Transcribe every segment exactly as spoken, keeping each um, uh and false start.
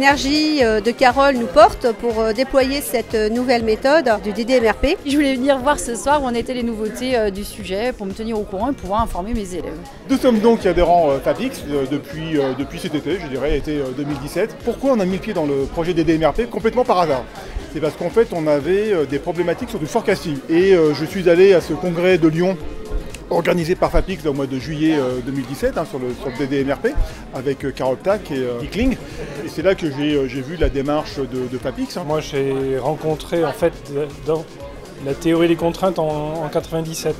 l'énergie de Carole nous porte pour déployer cette nouvelle méthode du D D M R P. Je voulais venir voir ce soir où en étaient les nouveautés du sujet pour me tenir au courant et pouvoir informer mes élèves. Nous sommes donc adhérents FAPIX depuis, depuis cet été, je dirais, été deux mille dix-sept. Pourquoi on a mis le pied dans le projet D D M R P? Complètement par hasard. C'est parce qu'en fait on avait des problématiques sur du forecasting. Et je suis allé à ce congrès de Lyon organisé par FAPIX au mois de juillet deux mille dix-sept hein, sur, le, sur le D D M R P avec Carole Tack et euh, Dick Ling. Et c'est là que j'ai vu la démarche de, de FAPIX. Hein. Moi j'ai rencontré en fait dans la théorie des contraintes en, en quatre-vingt-dix-sept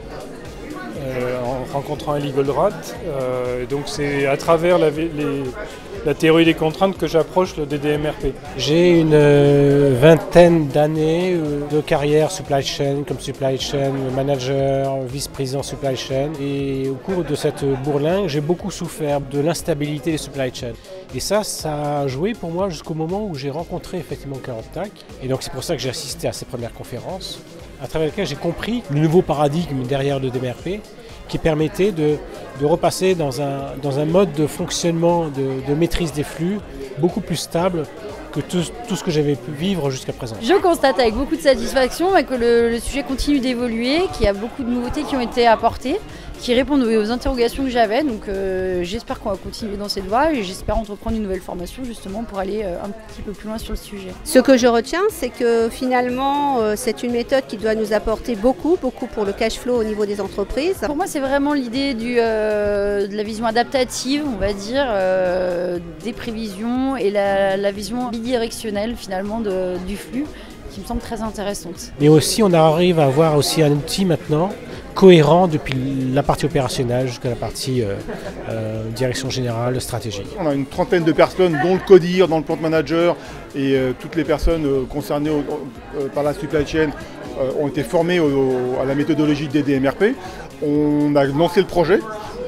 euh, en rencontrant Elie Goldratt. Euh, donc c'est à travers la, les, la théorie des contraintes que j'approche le D D M R P. J'ai une euh, vingtaine d'années euh, de carrière supply chain, comme supply chain manager, vice-président supply chain. Et au cours de cette bourlingue, j'ai beaucoup souffert de l'instabilité des supply chain. Et ça, ça a joué pour moi jusqu'au moment où j'ai rencontré effectivement Carole Tack. Et donc c'est pour ça que j'ai assisté à ces premières conférences, à travers lesquelles j'ai compris le nouveau paradigme derrière le D D M R P, qui permettait de, de repasser dans un, dans un mode de fonctionnement, de, de maîtrise des flux beaucoup plus stable que tout, tout ce que j'avais pu vivre jusqu'à présent. Je constate avec beaucoup de satisfaction que le, le sujet continue d'évoluer, qu'il y a beaucoup de nouveautés qui ont été apportées, qui répondent aux interrogations que j'avais. Donc euh, j'espère qu'on va continuer dans cette voie et j'espère entreprendre une nouvelle formation justement pour aller euh, un petit peu plus loin sur le sujet. Ce que je retiens, c'est que finalement euh, c'est une méthode qui doit nous apporter beaucoup, beaucoup pour le cash flow au niveau des entreprises. Pour moi c'est vraiment l'idée euh, de la vision adaptative, on va dire, euh, des prévisions et la, la vision bidirectionnelle finalement de, du flux qui me semble très intéressante. Mais aussi on arrive à avoir aussi un outil maintenant cohérent depuis la partie opérationnelle jusqu'à la partie euh, euh, direction générale, stratégie. On a une trentaine de personnes, dont le codir, dont le plant manager et euh, toutes les personnes euh, concernées au, euh, par la supply chain euh, ont été formées au, au, à la méthodologie D D M R P. On a lancé le projet,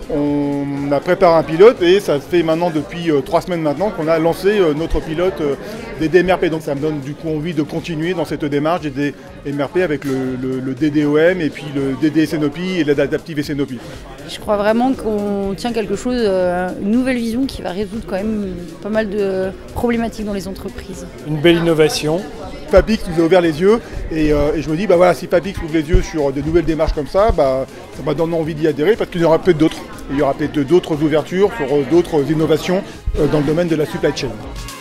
on a préparé un pilote et ça fait maintenant depuis euh, trois semaines maintenant qu'on a lancé euh, notre pilote euh, D D M R P. Donc ça me donne du coup envie de continuer dans cette démarche D D M R P avec le, le, le D D O M et puis le D D S N O P et l'adaptive S N O P. Je crois vraiment qu'on tient quelque chose, euh, une nouvelle vision qui va résoudre quand même pas mal de problématiques dans les entreprises. Une belle innovation. FAPIX nous a ouvert les yeux et, euh, et je me dis bah voilà, si FAPIX ouvre les yeux sur de nouvelles démarches comme ça, bah, ça m'a donné envie d'y adhérer parce qu'il y en aura peut-être d'autres. Il y aura peut-être d'autres ouvertures sur d'autres innovations dans le domaine de la supply chain.